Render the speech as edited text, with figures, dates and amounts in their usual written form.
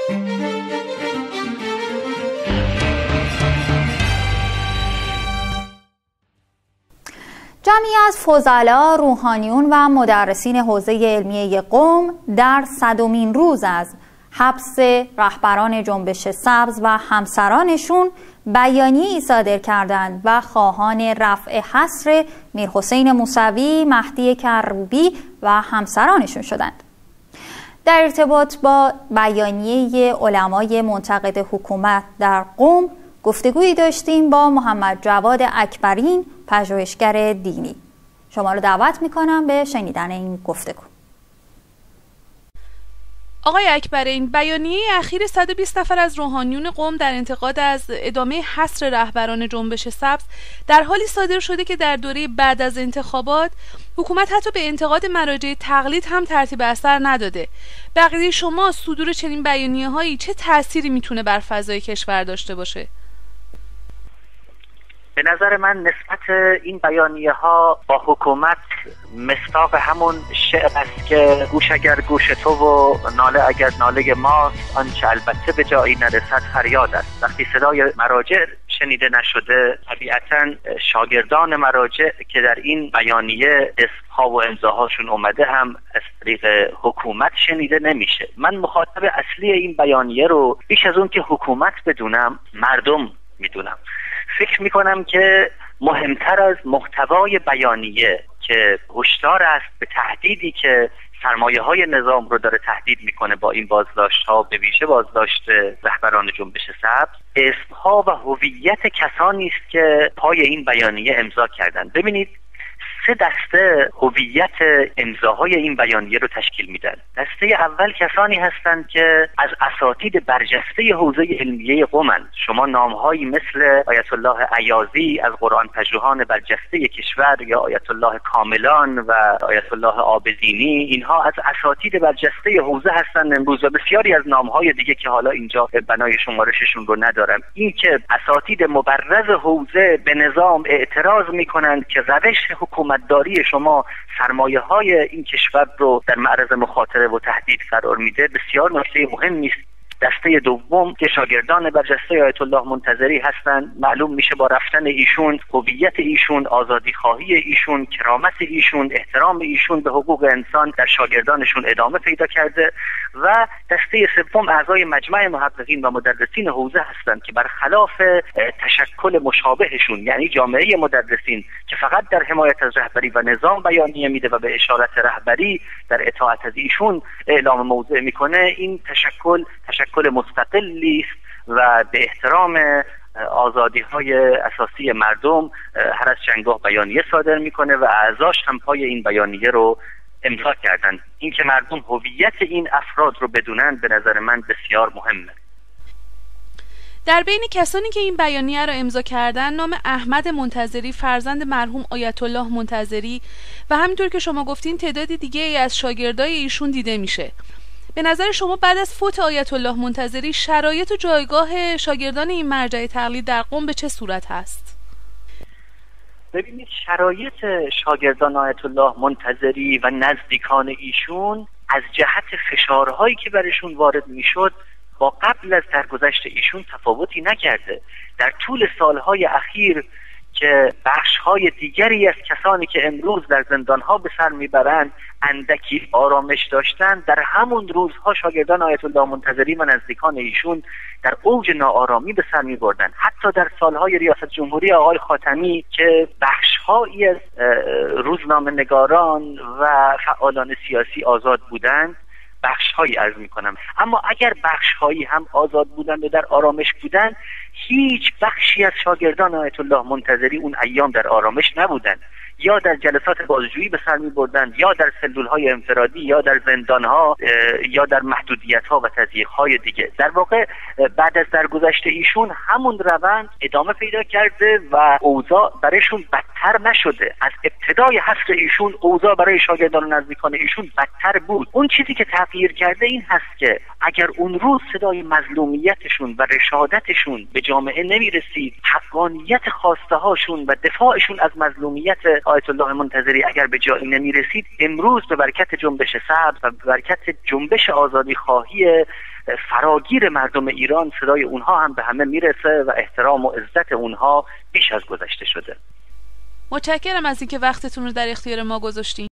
جمعی از فضلا، روحانیون و مدرسین حوزه علمیه قم در 100مین روز از حبس رهبران جنبش سبز و همسرانشون بیانیه‌ای صادر کردند و خواهان رفع حصر میرحسین موسوی، مهدی کروبی و همسرانشون شدند. در ارتباط با بیانیه علمای منتقد حکومت در قم گفتگویی داشتیم با محمد جواد اکبرین، پژوهشگر دینی. شما رو دعوت میکنم به شنیدن این گفتگو. آقای اکبرین، بیانیه اخیر 120 نفر از روحانیون قم در انتقاد از ادامه حصر رهبران جنبش سبز در حالی صادر شده که در دوره بعد از انتخابات حکومت حتی به انتقاد مراجع تقلید هم ترتیب اثر نداده. بقیه شما صدور چنین بیانیه‌هایی چه تأثیری میتونه بر فضای کشور داشته باشه؟ به نظر من نسبت این بیانیه ها با حکومت مصداق همون شعر است که گوش اگر گوش تو و ناله اگر ناله ماست، آنچه البته به جایی نرسد فریاد است. وقتی صدای مراجع شنیده نشده، طبیعتاً شاگردان مراجع که در این بیانیه اسمها و امضاهاشون اومده هم از طریق حکومت شنیده نمیشه. من مخاطب اصلی این بیانیه رو بیش از اون که حکومت بدونم، مردم میدونم. فکر میکنم که مهمتر از محتوای بیانیه که هشدار است به تهدیدی که سرمایه‌های نظام رو داره تهدید میکنه با این بازداشت‌ها، به ویژه بازداشت رهبران جنبش سبز، اسمها و هویت کسانی است که پای این بیانیه امضا کردند. ببینید 3 دسته هویت امضاهای این بیانیه رو تشکیل میدن. دسته اول کسانی هستند که از اساتید برجسته حوزه علمیه قم‌اند. شما نامهایی مثل آیت الله عیاضی از قرآن پژوهان برجسته کشور یا آیت الله کاملان و آیت الله آبزینی، اینها از اساتید برجسته حوزه هستند امروز، و بسیاری از نامهای دیگه که حالا اینجا بنای شمارششون رو ندارم. این که اساتید مبرز حوزه به نظام اعتراض میکنند که روش حکومتداری شما سرمایه‌های این کشور رو در معرض مخاطره و تهدید قرار میده، بسیار نکته مهمی است. دسته دوم که شاگردان برجسته آیت الله منتظری هستند، معلوم میشه با رفتن ایشون هویت ایشون، آزادی خواهی ایشون، کرامت ایشون، احترام ایشون به حقوق انسان در شاگردانشون ادامه پیدا کرده. و دسته سوم اعضای مجمع محققین و مدرسین حوزه هستند که برخلاف تشکل مشابهشون، یعنی جامعه مدرسین که فقط در حمایت از رهبری و نظام بیانیه میده و به اشارت رهبری در اطاعت از ایشون اعلام موضع میکنه، این تشکل مستقلی است و به احترام آزادی‌های اساسی مردم هر از چندگاه بیانیه صادر میکنه و اعضاش هم پای این بیانیه رو امضا کردن. این که مردم هویت این افراد رو بدونن به نظر من بسیار مهمه. در بین کسانی که این بیانیه را امضا کردن نام احمد منتظری، فرزند مرحوم آیت الله منتظری، و همینطور که شما گفتین تعدادی دیگه از شاگردای ایشون دیده میشه. به نظر شما بعد از فوت آیت الله منتظری شرایط و جایگاه شاگردان این مرجع تقلید در قم به چه صورت هست؟ ببینید، شرایط شاگردان آیت الله منتظری و نزدیکان ایشون از جهت فشارهایی که برشون وارد میشد با قبل از درگذشت ایشون تفاوتی نکرده. در طول سالهای اخیر که بخش‌های دیگری از کسانی که امروز در زندان‌ها به سر میبرند اندکی آرامش داشتند، در همون روزها شاگردان آیت الله منتظری و نزدیکان ایشون در اوج ناآرامی به سر میبردند. حتی در سالهای ریاست جمهوری آقای خاتمی که بخش‌هایی از روزنامه‌نگاران و فعالان سیاسی آزاد بودند، بخش‌هایی عرض می‌کنم، اما اگر بخش‌هایی هم آزاد بودند و در آرامش بودند، هیچ بخشی از شاگردان آیت الله منتظری اون ایام در آرامش نبودند. یا در جلسات بازجویی به سر می‌بردند، یا در سلول‌های انفرادی، یا در زندان‌ها، یا در محدودیت‌ها و تضییق‌های دیگه. در واقع بعد از درگذشت ایشون همون روند ادامه پیدا کرده و اوضاع برایشون بدتر نشده. از ابتدای حصر ایشون اوضاع برای شاگردان و نزدیکان ایشون بدتر بود. اون چیزی که تغییر کرده این هست که اگر اون روز صدای مظلومیتشون و رشادتشون به جامعه نمی‌رسید، حقانیت خواسته‌هاشون و دفاعشون از مظلومیت آیت الله منتظری اگر به جایی نمی‌رسید، امروز به برکت جنبش سبز و به برکت جنبش آزادی خواهی فراگیر مردم ایران صدای اونها هم به همه میرسه و احترام و عزت اونها بیش از گذشته شده. متشکرم از اینکه وقتتون رو در اختیار ما گذاشتین.